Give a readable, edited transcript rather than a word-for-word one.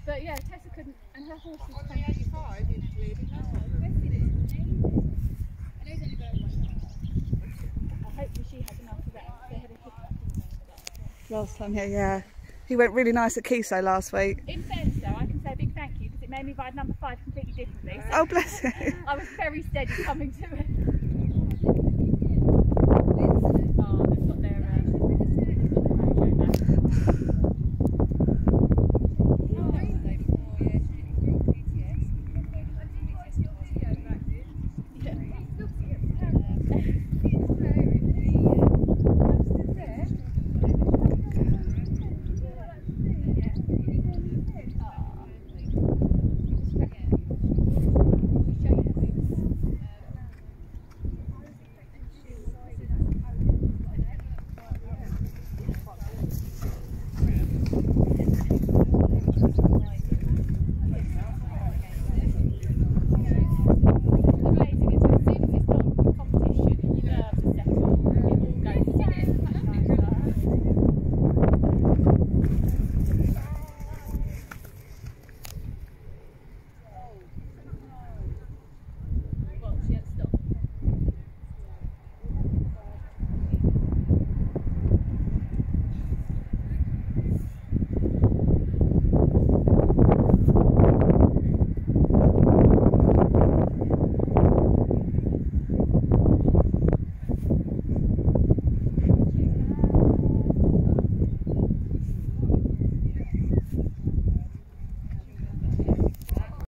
But yeah, Tessa couldn't, and her horse was On the 85 in bleeding, no problem. I know he's only got one. Hopefully she had enough of that. They had a hiccup, didn't they? Last time, yeah. He went really nice at Kiso last week. In fairness though, I can say a big thank you because it made me ride number 5 completely differently. So Oh, bless you. I was very steady coming to it.